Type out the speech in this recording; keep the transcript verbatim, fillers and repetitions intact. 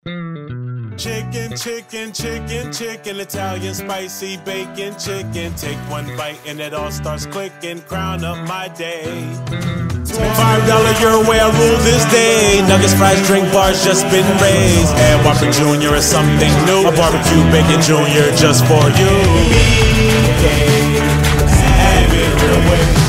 Chicken, chicken, chicken, chicken, Italian spicy bacon chicken. Take one bite and it all starts clicking. Crown up my day. Five dollar your way, I rule this day. Nuggets, fries, drink bars just been raised. And Whopper Junior is something new. A barbecue bacon Junior just for you. Have it real way.